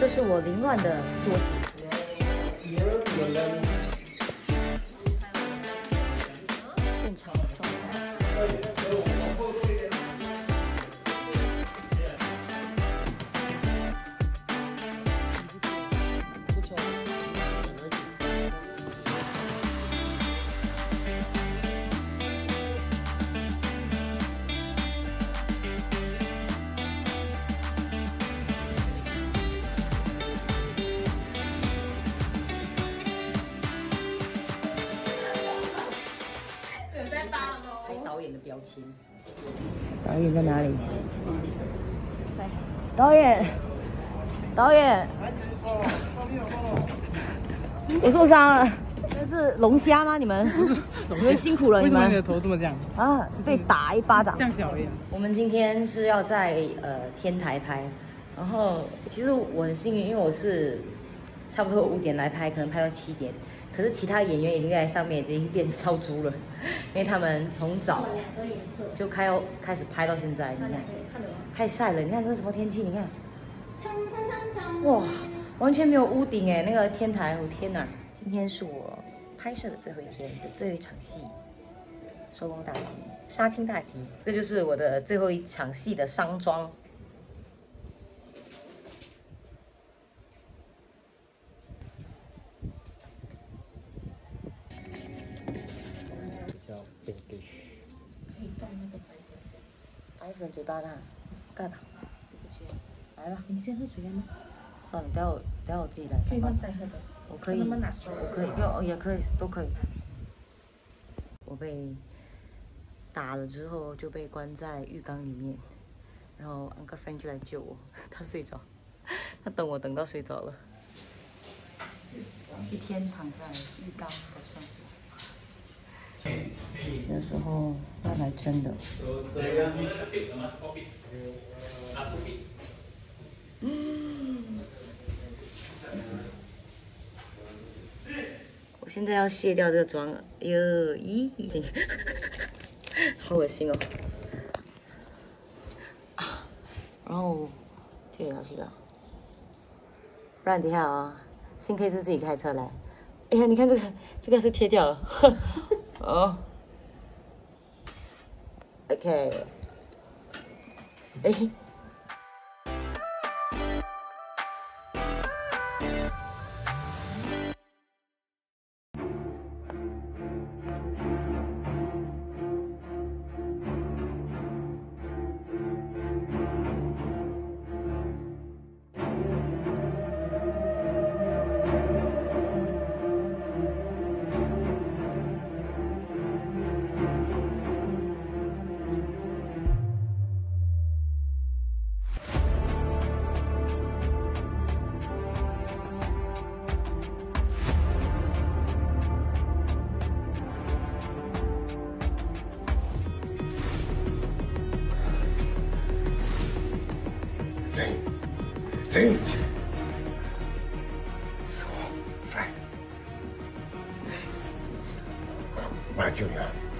这是我凌乱的桌子。现场的状态。导演的表情。导演在哪里？导演，导演，我受伤了。这是龙虾吗？你们？你们辛苦了，你们。为什么你的头这么这样？啊，被打一巴掌。降小一点。我们今天是要在天台拍，然后其实我很幸运，因为我是差不多5点来拍，可能拍到7点。可是其他演员已经在上面已经变烧猪了，因为他们从早就开始拍到现在，你看太晒了，你看这是什么天气？你看，哇，完全没有屋顶哎，那个天台，我天哪！今天是我拍摄的最后一天的最后一场戏，收工大吉，杀青大吉，这就是我的最后一场戏的商妆。可以动那个白粉，白粉嘴巴的，盖吧，来吧。你先喝水吗？算了，等下我自己来。可以慢塞喝的。我可以，我可以，不也可以，都可以。我被打了之后就被关在浴缸里面，然后 Uncle Frank 就来救我，他睡着，他等我等到睡着了。一天躺在浴缸的生活。有时候要来真的。我现在要卸掉这个妆了，哎呦，咦，好恶心哦。然后这个也要卸掉，不然等一下啊，幸亏是自己开车来。哎呀，你看这个是贴掉了。哦 ，OK， 哎。 Link， 是我 ，Frank，我来救你了。